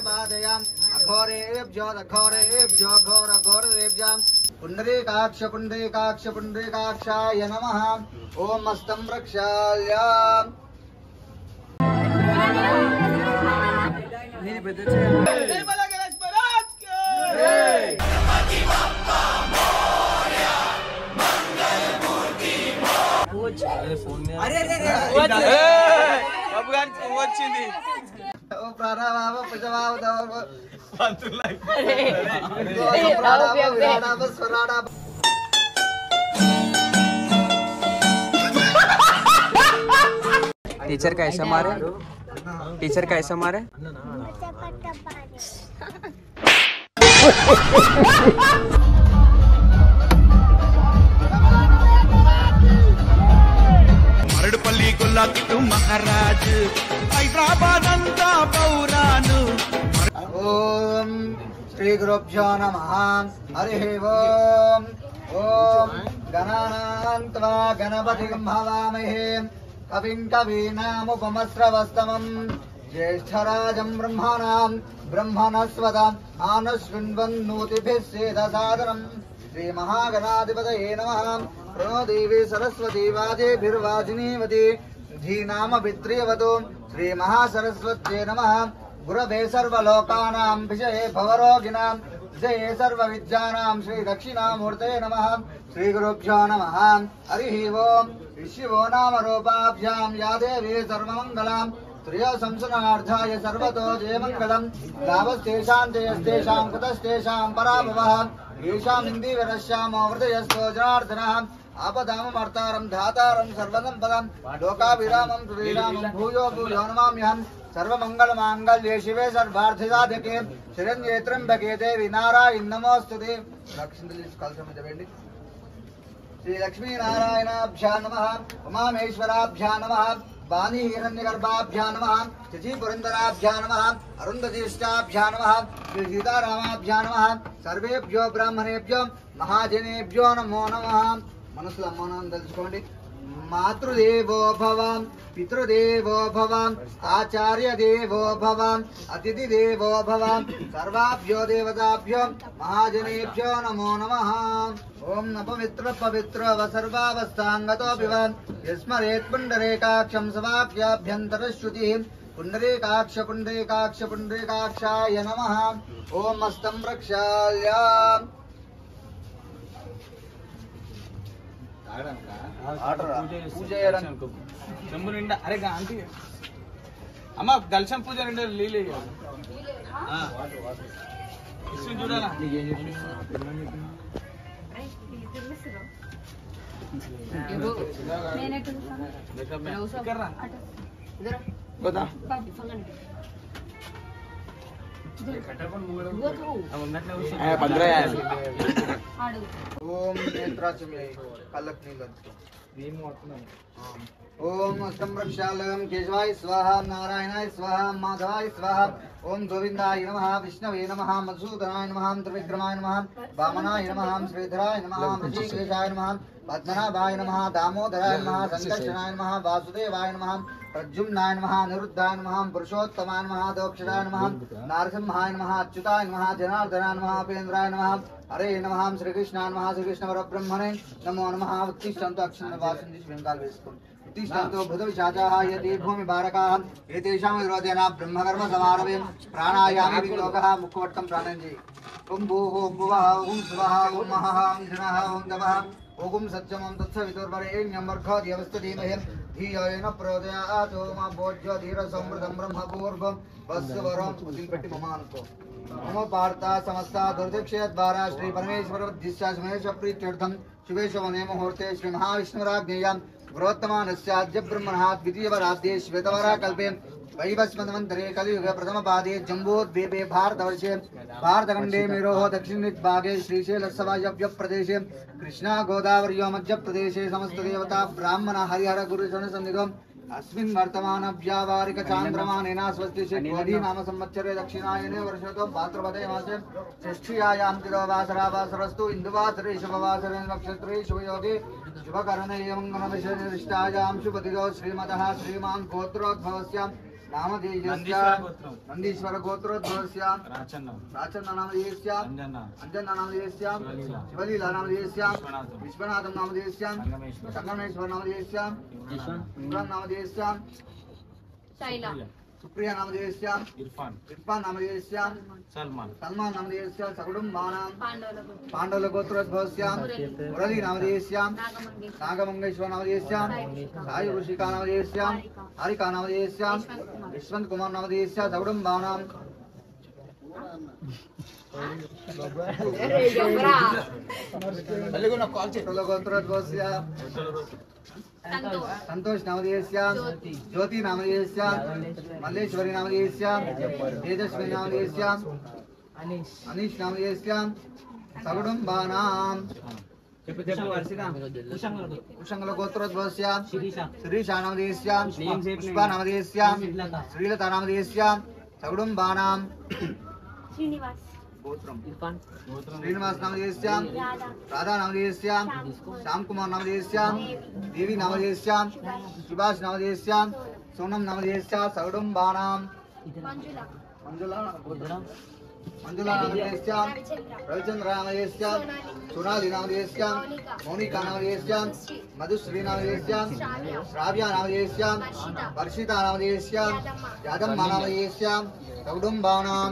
पादयाम् अघोरेभ्यो दघोरेभ्यो घोरघोरेभ्यां पुण्डरीकाक्ष पुण्डरीकाक्ष पुण्डरीकाक्षाय नमः। ओम मस्तं प्रक्षाल्य टीचर कैसा मारे? टीचर कैसा मारे? మరడుపల్లి గుల్లాకిట్టు మహారాజ్ హైదరాబాద్ అంతా పౌరాను. ఓం శ్రీ గురుభ్యో నమః. హరి ఓం. ఓం గణానాన్త్వా గణపతిం హవామహే కవిం కవీనాముపమస్రవస్తమం జ్యేష్ఠరాజం బ్రహ్మణాం బ్రహ్మణస్వతం ఆనశృణ్వన్నోతిభిः సేదసాదనం. శ్రీ మహాగణాధిపతయే నమః. ప్రణో దేవి సరస్వతి వాజేభిర్వాజినీవతి ధీనామభిత్రియవతు. శ్రీ మహాసరస్వత్యై నమః. గురవే సర్వలోకానాం విజయే భవరోగిణాం విజయే సర్వవిద్యానాం శ్రీ దక్షిణామూర్తయే నమః. శ్రీ గురుభ్యో నమః. హరి ఓం. విశ్వో నామ రూపాభ్యాం యా దేవీ సర్వమంగళాం త్రియో సంసనార్థాయ సర్వతో జయమంగళం. లాభస్తేషాం జయస్తేషాం కుతస్తేషాం పరాభవః येषाम् इन्दीवरश्यामो हृदयस्थो जनार्दनः आपदामर्तारं धातारं सर्वसम्पदां लोकाभिरामं श्रीरामं भूयो भूयो नमाम्यहम्. सर्वमङ्गलमाङ्गल्ये शिवे सर्वार्थसाधके शरण्ये त्र्यम्बके देवी नारायणी नमोस्तुते. श्री लक्ष्मी नारायणाभ्यां नमः. उमामेश्वराभ्यां नमः. वाणी हिरण्यगर्भाभ्यां नमः. शची पुरन्दराभ्यां नमः. अरुन्धतीष्टाभ्यां नमः. श्री सीतारामाभ्यां नमः. सर्वेभ्यो ब्राह्मणेभ्यो महाजनेभ्यो नमो नमः. మనసులో అమ్మానాన్ని తెలుసుకోండి. మాతృదేవో భవ పితృదేవో భవ ఆచార్య దేవో భవ అతిథి దేవో భవ సర్వాభ్యో దేవతాభ్యో మహాజనేభ్యో నమో నమః. ఓం నపవిత్ర పవిత్ర సర్వావస్థాంగతో పివ యస్మరేత్ పుండరీకాక్షం సవాప్యాభ్యంతరశ్రుతి పుండరీకాక్ష పుండరీకాక్ష పుండరీకాక్షాయ నమః. ఓం మస్తం ప్రక్షాల్య పూజ చెంబు నిండా. అరే ఆంటీ అమ్మ గల్షం పూజ నిండా నీళ్ళు చూడాలా. ఓం నేత్రాచమే కళ్ళకు నీళ్ళు. ओम संरक्षालयं केशवाय स्वाहा नारायणाय स्वाहा माधवाय स्वाहा. ओम गोविंदाय नमः. विष्णवे नमः. मधुसूदनाय नमः. त्रिविक्रमाय नमः. वामनाय नमः. श्रीधराय नमः. ऋषिकेशाय नमः. पद्मनाभाय नमः. दामोदराय नमः. संकर्षणाय नमः. वासुदेवाय नमः. प्रद्युम्नाय नमः. निरुद्धाय नमः. पुरुषोत्तमाय नमः. दोक्षराय नमः. नारसिंहाय नमः. अच्युताय नमः. जनार्दनाय नमः. उपेन्द्राय नमः. हरे नमः. श्रीकृष्णाय नमः. श्रीकृष्ण परब्रह्मणे नमो नमः. उत्तिष्ठन्तु अक्षरवासिन्ति श्रृंगाल वेस्कुं उत्तिष्ठन्तु भूतविशाचाः यदि भूमि बारकाः एतेषां विरोधेन ब्रह्मकर्म समारभे प्राणायामे विलोकः मुखवट्टं प्राणञ्जि. ओं भूः ओं भुवः ओं स्वः ओं महः ओं जनः ओं दवः ओं सत्यं ओं तत्सवितुर्वरेण्यं भर्गो देवस्य धीमहि धियो यो नः प्रचोदयात्. ओं भोज्यो धीरसमृद्धं ब्रह्मपूर्वं वस्वरं उदिपेट्टि ममानुको नमो पार्था समस्ता दुर्दिक्षय द्वारा श्री परमेश्वर बुद्धिश्च सुमेश प्रीत्यर्थं शुभेशवने मुहूर्ते श्री महाविष्णुराज्ञेयां गुरोत्तमानस्याद्य ब्रह्मणः द्वितीयवराब्धे श्वेतवरा कल्पे वैवस्वतमन्तरे कलियुगे प्रथमपादे जम्बोद्वीपे भारतवर्षे भारतखण्डे मेरोः दक्षिणदिग्भागे श्रीशैलसवायव्यप्रदेशे कृष्णा गोदावर्यो मध्यप्रदेशे समस्तदेवता ब्राह्मण हरिहर गुरुशरणसन्निधौ अस्मिन् वर्तमान व्यावहारिक चान्द्रमानेन स्वस्ति श्री नाम संवत्सरे दक्षिणायने वर्षतो भाद्रपदे मासे षष्ठ्यायां तिथौ इन्दुवासरे शुभवासरे नक्षत्रे शुभयोगे शुभकरणे मंगलविशेषायां शुभतिथौ श्रीमतः श्रीमान् गोत्रोद्भवस्य नामधेयस्य నందీశ్వర గోత్రం नंदीश्वर गोत्रोद्भवस्य రాచన్న राचन्न नामधेयस्य అంజన్న अंजन्न नामधेयस्य శివలీల शिवलीला नामधेयस्य విశ్వనాథం विश्वनाथं नामधेयस्य సంగమేశ్వర संगमेश्वर नामधेयस्य इमरान नामधेयस्य शैला सुप्रिया नामधेयस्य ఇర్ఫాన్ इरफान नामधेयस्य సల్మాన్ सलमान नामधेयस्य सकुटुम्बानां पांडवलगुरु पाण्डवलगोत्रोद्भवस्य मुरली नामधेयस्य नागमंगेश नागमंगेश्वर नामधेयस्य साई ऋषिका नामधेयस्य हारिका नामधेयस्य यशवंत कुमार नामधेयस्य सकुटुम्बानां गोत्रोद्भवस्य संतोष संतोष नामधेयस्य ज्योति नामधेयस्य मल्लेश्वरी नामधेयस्य तेजस्वी नामधेयस्य अनीश नामधेयस्य सकुटुम्बानां कुशंगल गोत्रोद्भवस्य श्रीशा नामधेयस्य पुष्पा नामधेयस्य श्रीलता नामधेयस्य सकुटुम्बानां श्रीनिवास गोत्रम గోత్రం श्रीनिवास नामधेयस्य राधा राधा नामधेयस्य श्याम कुमार नामधेयस्य देवी नामधेयस्य सुभाष नामधेयस्य सोनम नामधेयस्य सकुटुम्बानां मंजुला मंजुला मंजुला नामधेयस्य रविचंद्र नामधेयस्य सोनाली नामधेयस्य मौनिका नामधेयस्य मधुश्री नामधेयस्य श्राव्या नामधेयस्य वर्षिता नामधेयस्य यादम्मा नामधेयस्य सकुटुम्बानां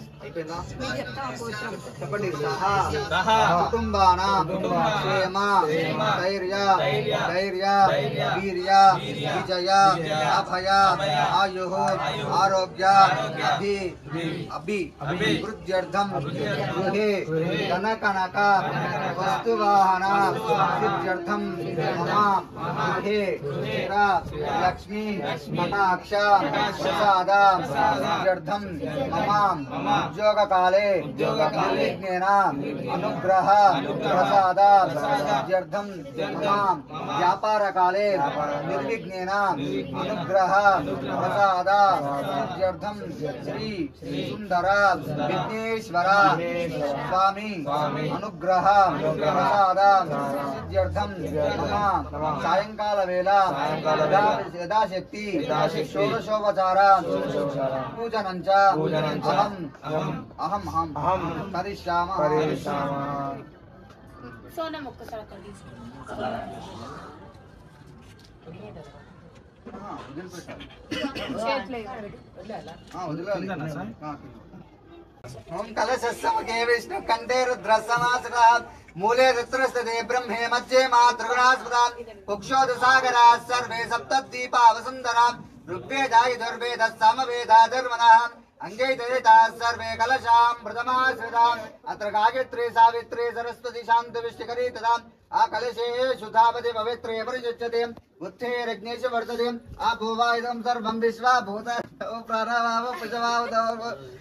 చెప్పండి సహ కుటుంబానాం క్షేమ ధైర్య ధైర్య వీర్య విజయ అభయ ఆయు ఆరోగ్య అభి వృద్ధ్యర్థం గృహే ధనకనక వస్తువాహన సిద్ధ్యర్థం మమ గృహే స్థిర లక్ష్మీ కటాక్ష ప్రసాద సిద్ధ్యర్థం మమ उद्योग काले निर्विघ्नेन अनुग्रह प्रसाद सिद्ध्यर्थं मम व्यापार काले निर्विघ्नेन अनुग्रह प्रसाद सिद्ध्यर्थं श्री सुंदर विघ्नेश्वर स्वामी अनुग्रह प्रसाद सिद्ध्यर्थं मम सायंकाल वेला यथाशक्ति षोडशोपचार पूजनं च अहम करिष्यामः सोनम ఒక్కసారి అక్కడ తీసుకో ओम कलशस्समुखे विष्णु कंठे रुद्रसमासुरः मूले रुद्रस्तते ब्रह्मे मध्ये मातृगुणास्पदाः कुक्षोदसागराः सर्वे सप्तद्वीपा वसुन्धराः ऋग्वेदाय दुर्वेदः सामवेदा धर्मणः अंगे देवताः सर्वे कलशां प्रथमाश्रिताम् अत्र गायत्री सावित्री सरस्वती शान्तविष्टिकरी तथा आकलशे सुधावति पवित्रे परियुज्यते उत्थे रज्ञेश वर्तते आभुवा इदं सर्वं विश्वा भूत प्राणवाव पशवाव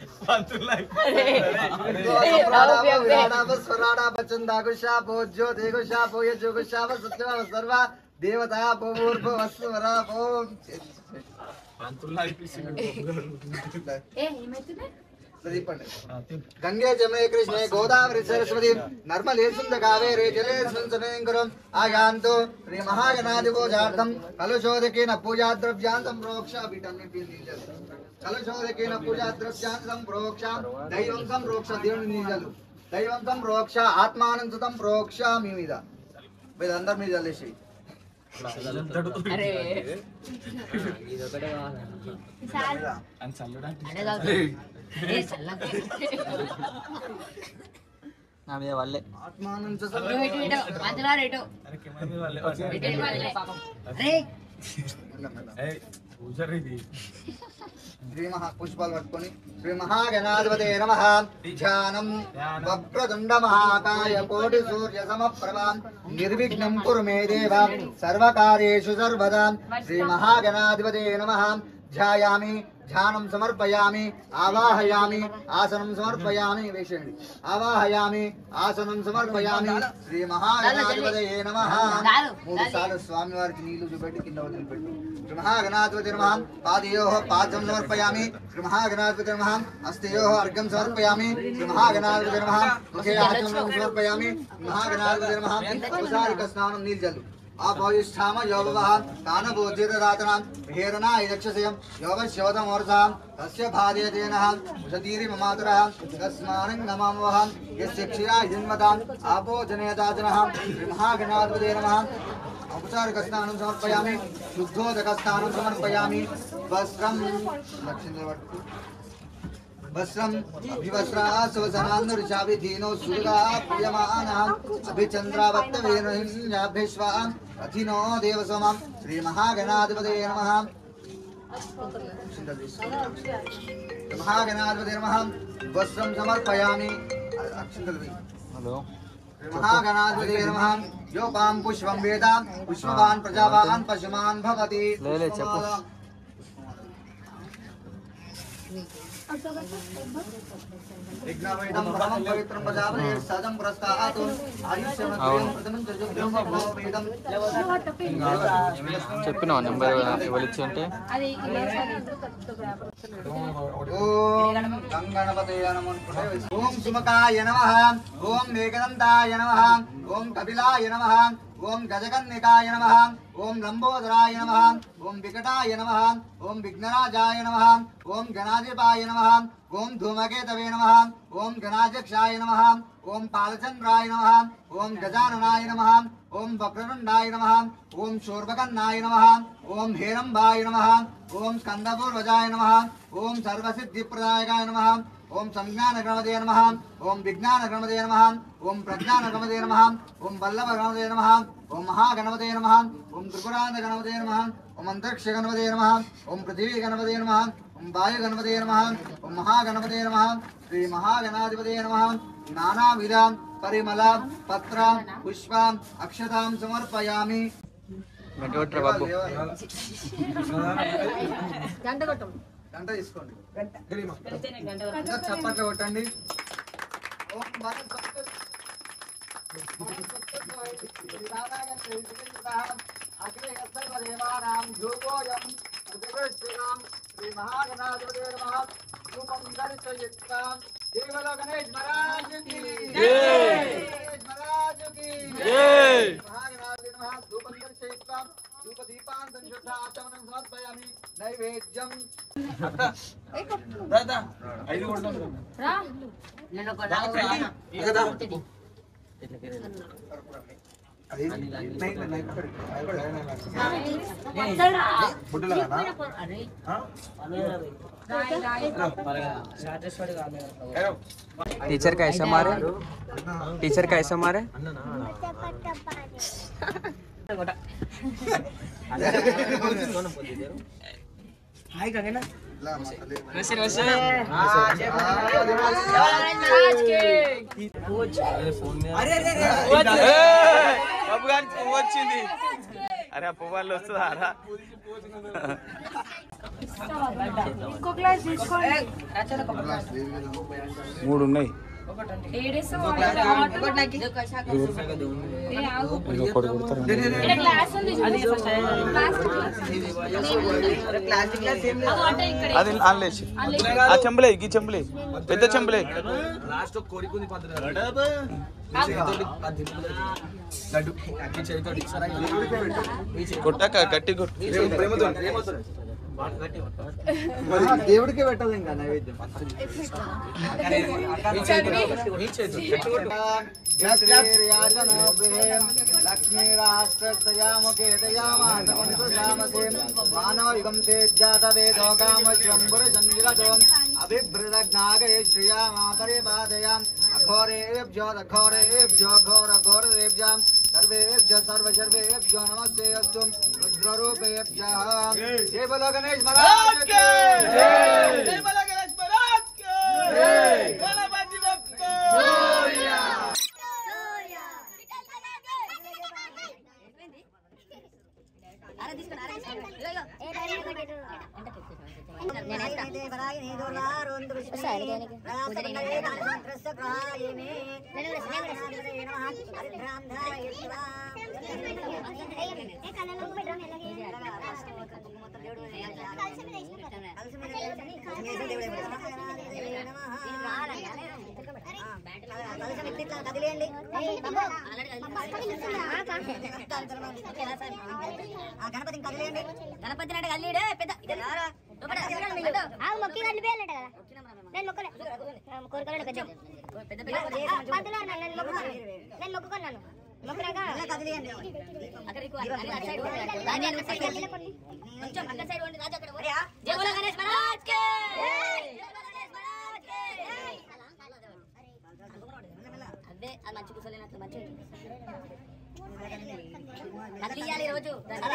स्वराडा बचंदा गुषा भोज्यो देगुषा भोय जोगुषा सत्यवा सर्वा देवता भूर्भुवस्वरा भूम गंगे जमुने कृष्णे गोदावरी सरस्वती नर्मदे सिंध कावेरी जले संसर्गं आयान्तु श्री महागणाधिपूजार्थं कलशोदकेन पूजा द्रव्यान् संप्रोक्ष कलशोदकेन पूजा द्रव्यान् संप्रोक्ष दैवं संप्रोक्ष దేవుని నీజలు దైవం సంప్రోక్ష ఆత్మానం సంప్రోక్ష మీ మీద వీళ్ళందరి మీద జల్లేసి అరే నా మీద వాళ్ళే ఆత్మానం श्री महापुष्पाल पट्टुकोनी श्री महागणाधिपते नमः ध्यानं वक्रतुंड महाकाय कोटि सूर्य समप्रभा निर्विघ्नं कुरु मे देव सर्वकार्येषु सर्वदा श्री महागणाधिपते नमः ध्यायामि ध्यानं समर्पयामि आवाहयामि आसनं समर्पयामि वेक्षणि आवाहयामि आसनं समर्पयामि श्री महागणाधिपतये नमः मूడు సార్లు స్వామి వారికి నీళ్లు చూపెట్టి కింద వదిలిపెట్టు श्री महागणाधिपतये नमः पादयोः पादं समर्पयामि श्री महागणाधिपतये नमः हस्तयोः अर्घ्यं समर्पयामि श्री महागणाधिपतये नमः मुखे आचमनं समर्पयामि महागणाधिपतये नमः औपचारिक स्नानं నీళ్ళు జల్లు आपोयिष्ठाम योभवः तानभोज्यदातनां हेरना यक्षसेयं योगश्योतमोर्धां तस्य भादेतेनः उषतीरि ममातरः तस्मानं नमामः यस्य क्षीरा जन्मताम् आपो जनयदातनः श्रीमहागणाधिपतये नमः औपचारिकस्नानं समर्पयामि शुद्धोदकस्नानं समर्पयामि वस्त्रं वस्त्रम अभिवस्त्रासवसनान्दर्शाभिधीनो सुरगा प्रियमानः अभिचन्द्रावत्तवेनुहिन्याभ्यश्वा अथिनो देवसोमां श्रीमहागणाधिपतये नमः महागणाधिपतये नमः वस्त्रं समर्पयामि महागणाधिपतये नमः योपां पुष्पं वेदां पुष्पवान् प्रजावान् पशुमान् भवति विघ्नवेदं परमं पवित्रं प्रजापते सदं पुरस्तातुं आयुष्यमद्वयं प्रथमं चतुर्थं भववेदं చెప్పినా నెంబర్ ఎవరిచ్చి అంటే ఓం గంగణపతయ నమః ఓం సుమకాయ నమః ఓం మేఘదంతాయ నమః ఓం కపిలాయ నమః ఓం గజకన్నికాయ నమః ఓం లంబోదరాయ నమః ఓం వికటాయ నమః ఓం విఘ్నరాజాయ నమః ఓం గణాధిపాయ నమః ఓం ధూమకేతవే నమః ఓం గణాధ్యక్షాయ నమః ఓం పాలచంద్రాయ నమః ఓం గజాననాయ నమః ఓం వక్రతుండాయ నమః ఓం శూర్పకర్ణాయ నమః ఓం హేరంబాయ నమః ఓం స్కందపూర్వజాయ నమః ఓం సర్వసిద్ధిప్రదాయకాయ నమః ఓం సంజ్ఞానగణపతయే నమః ఓం విజ్ఞానగణపతయే నమః ఓం ప్రజ్ఞానగణపతయే నమః ఓం వల్లభగణపతయే నమః ఓం మహాగణపతయే నమః ఓం త్రిపురాంతగణపతయే నమః ఓం అంతరిక్షగణపతయే నమః ఓం పృథివీగణపతయే నమః ఓం వాయుగణపతయే నమః ఓం మహాగణపతయే నమః శ్రీ మహాగణాధిపతయే నమః నానావిధ పరిమళ పత్ర పుష్ప అక్షతాం సమర్పయామి గంట బాబు గంట తీసుకోండి చప్పట్లు కొట్టండి ఓం శ్రీ మహాగణాధిపతయే నమః రూపం దర్శయిత్వాం కేవల గణేష్ మహారాజ్ కి జై మహారాజ్ కి జై మహాగణాధిపతయే నమః రూపం దర్శయిత్వాం రూప దీపాంతం శుద్ధాచమనం సమర్పయామి నైవేద్యం దాదా 5 కొడతాం రా टीचर कैसा मारे टीचर कैसा मारे हाय गंगना वैसे वैसे अरे अरे బాబు గారి పువ్వు వచ్చింది అరే ఆ పువ్వుల్లో వస్తుందా రా ఇంకో క్లాస్ తీసుకోండి 3 ఉన్నాయి ఏడేసో అది ఆన్లేసి ఆ చెంబలే ఈ చెంబలే పెద్ద చెంబలే లాస్ట్ కోడికుంది కొట్టాక గట్టి కొట్టు దేవుడికి పెట్టదు ఇంకా నైవేద్యం మానవయుగం తేజాతవేదో కామశ్వంబురజంజిరతో అభిభృతజ్ఞాగయ శ్రియామాపరిపాదయాం అఘోరేభ్యో దఘోరేభ్యో ఘోర ఘోరదేభ్యాం सर्वेभ्यः सर्वसर्वेभ्यो नमस्ते अस्तु रुद्ररूपेभ्यः जय बोलो गणेश महाराज की जय बोलो गणेश महाराज की जय गणपति बप्पा मोरया గణపతి నాడు కల్లీడే పెద్ద మొక్కి కళ్ళు పేయాలంట కదా నేను కోరుకోలేదు నేను మొక్కుకున్నాను అదే అది మంచి కూర్చోలేనట్లు మంచి కదిలియాలి రోజు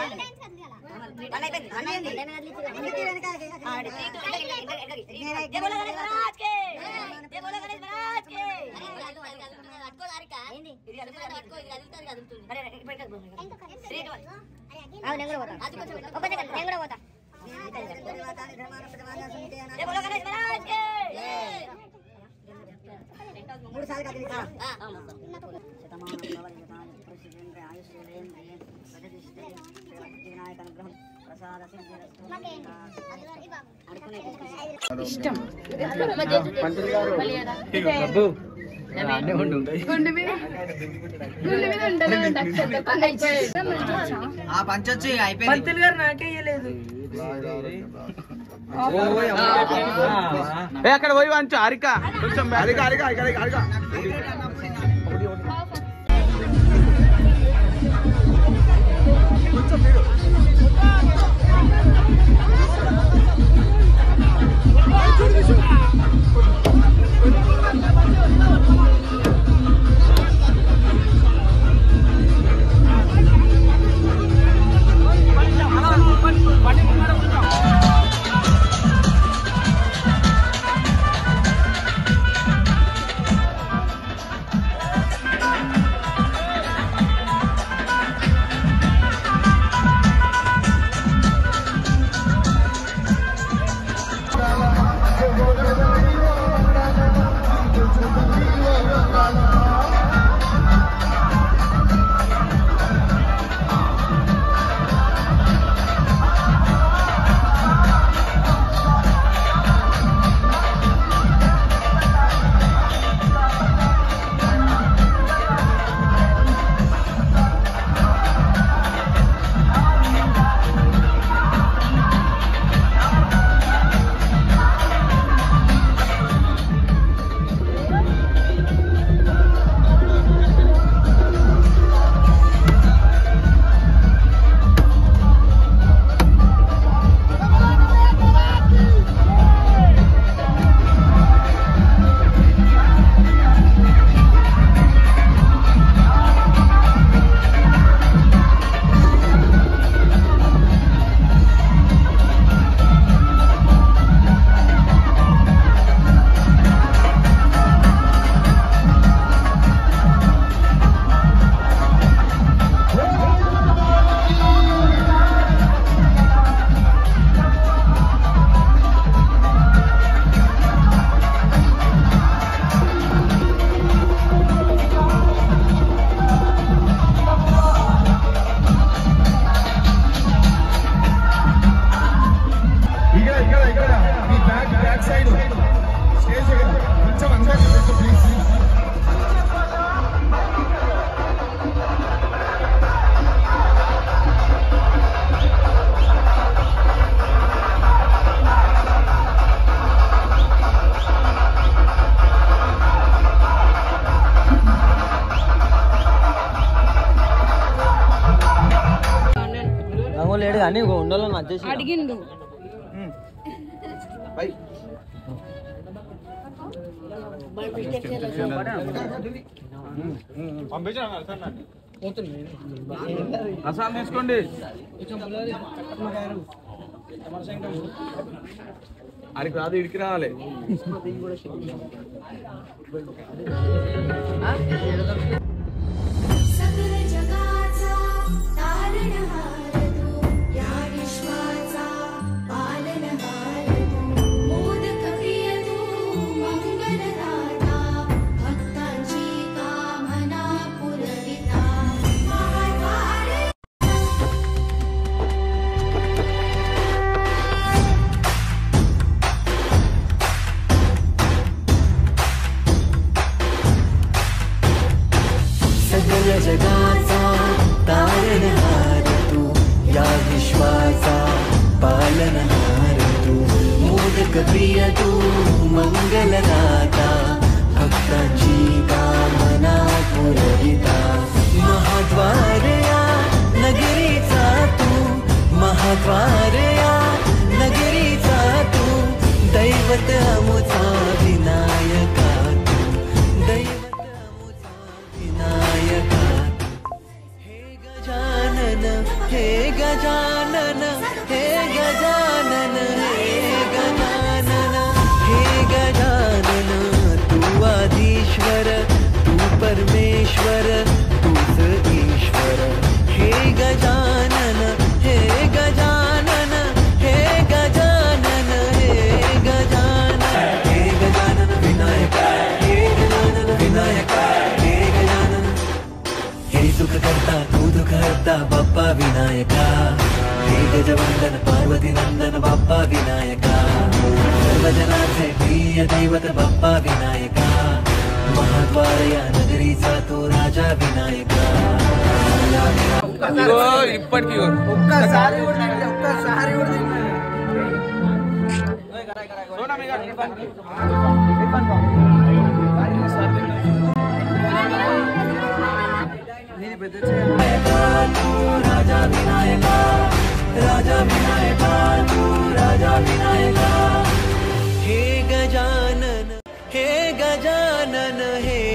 మూడు సార్లు కదిలిస్తా ఇష్టం పంచొచ్చి అయిపోయింది అక్కడ పోయి వంచు అరిక కొంచెం లేడు కానీ ఉండాలని వచ్చేసి అడిగిండు రసాలు తీసుకోండి అడికి రాదు ఇడికి రావాలి जगाचा तारणहार तू, या विश्वाचा पालनहार तू, मोदक प्रिय तू मंगलदाता, भक्तांची कामना पुरविता, महाद्वार या नगरीचा तू, महाद्वार या नगरीचा तू, दैवत अमुचा विनायका तू, दैवत अमुचा विनायका तू. हे गजानन हे गजानन हे गजानन हे गजानन हे गजानन, तू आदिश्वर तू परमेश्वर तूच ईश्वर. हे गजानन हे गजानन हे गजानन हे गजानन, हे गजानन विनायका, हे गजानन विनायका, हे गजानन. हे सुख करता तू दुःख हरता बाप्पा विनायका, हे गजवंदन पार्वती नंदन बाप्पा विनायका, सर्वजनांचे प्रिय दैवत बाप्पा विनायका, महाद्वार या नगरीचा तो राजा विनायका. ఇప్పటికి राजा विनायका, राजा विनायका तू राजा विनायका. हे गजानन हे गजानन हे